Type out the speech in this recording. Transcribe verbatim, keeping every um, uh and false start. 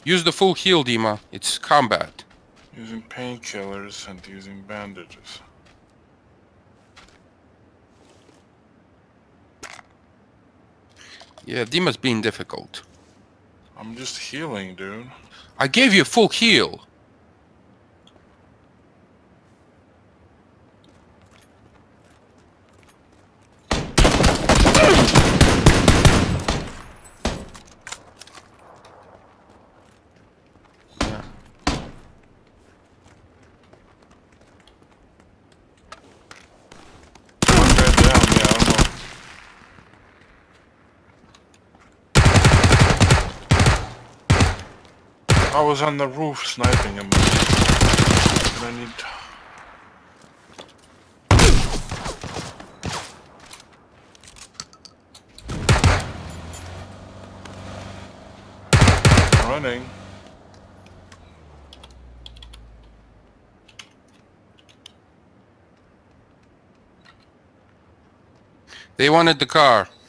Use the full heal, Dima. It's combat. Using painkillers and using bandages. Yeah, Dima's being difficult. I'm just healing, dude. I gave you a full heal. I was on the roof sniping him. And I need... Running. They wanted the car.